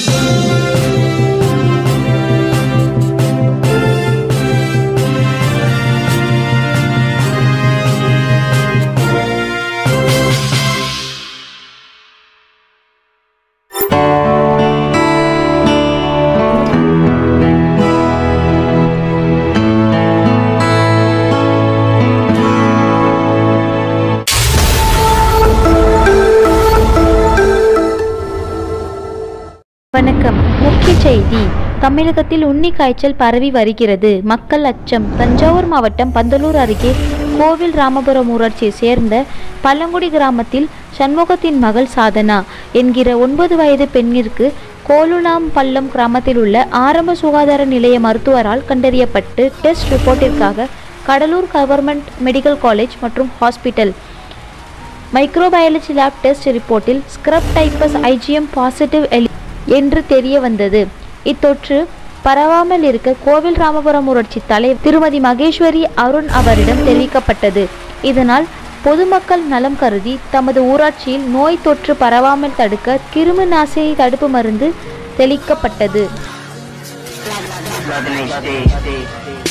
வணக்கம். முக்கிய செய்தி. தமிழகத்தில் உண்ணி காய்ச்சல் பரவி வருகிறது. மக்கள் அச்சம். தஞ்சாவூர் மாவட்டம் பந்தலூர் அருகே கோவில் ராமபுரம் ஊராட்சியை சேர்ந்த பழங்குடி கிராமத்தில் சண்முகத்தின் மகள் சாதனா என்கிற 9 வயது பெண்ணிற்கு கோலுலாம்பள்ளம் கிராமத்தில் உள்ள ஆரம்ப சுகாதார நிலைய மருத்துவரால் கண்டறியப்பட்டு டெஸ்ட் ரிப்போர்ட்டிற்காக கடலூர் கவர்மெண்ட் மெடிக்கல் காலேஜ் மற்றும் ஹாஸ்பிட்டல் மைக்ரோபயாலஜி லேப் டெஸ்ட் ரிப்போர்ட்டில் ஸ்க்ரப் டைப்பஸ் IgM பாசிட்டிவ் என்று தெரிய வந்தது. இத்தொற்று பரவாமல் இருக்க கோவில் ராமபுரம் ஊராட்சி தலைவர் திருமதி மகேஸ்வரி அருண் அவரிடம் தெரிவிக்கப்பட்டது. இதனால் பொதுமக்கள் நலம் கருதி தமது ஊராட்சியில் நோய் தொற்று பரவாமல் தடுக்க கிருமி நாசினி தடுப்பு மருந்து தெளிக்கப்பட்டது.